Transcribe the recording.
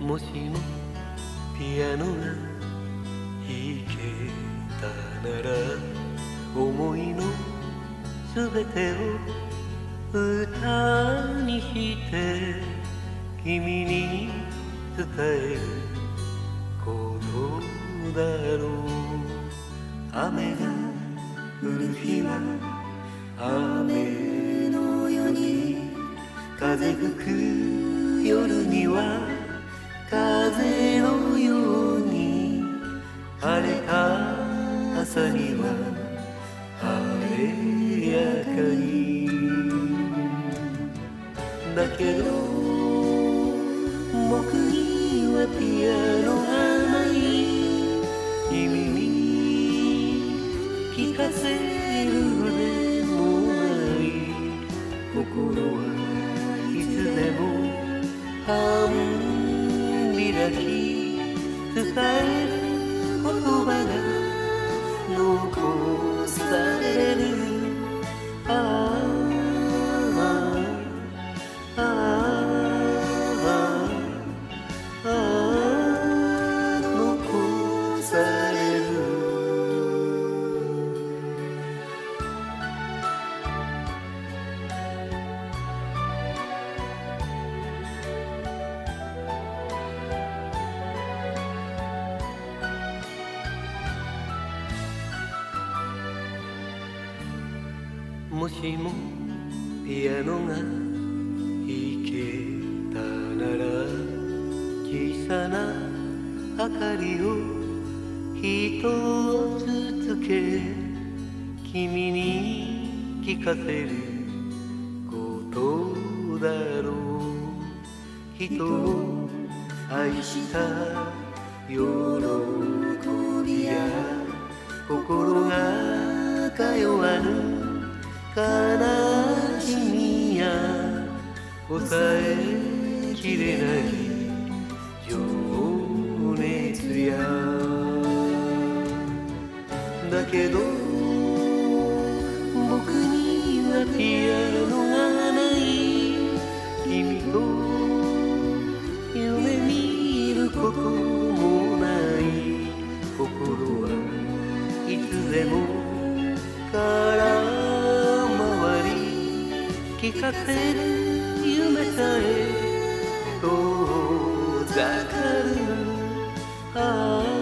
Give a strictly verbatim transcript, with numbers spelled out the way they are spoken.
もしもピアノが弾けたなら思いのすべてを歌にして君に伝えることだろう。雨が降る日は雨のように、風吹く夜には風のように、晴れた朝には晴れやかに。だけど僕にはピアノがない、君に聞かせるでもない、心はいつでも半開き、伝える言葉が残される。ああああああ残される。もしもピアノが弾けたなら、小さな明かりを一つつけ君に聞かせることだろう。人を愛した喜びや心が通わぬ悲しみや抑えきれない情熱や、だけど僕にはピアノがない、君と夢見ることもない、心はいつでもから聞かせる夢さえ遠ざかる。ああ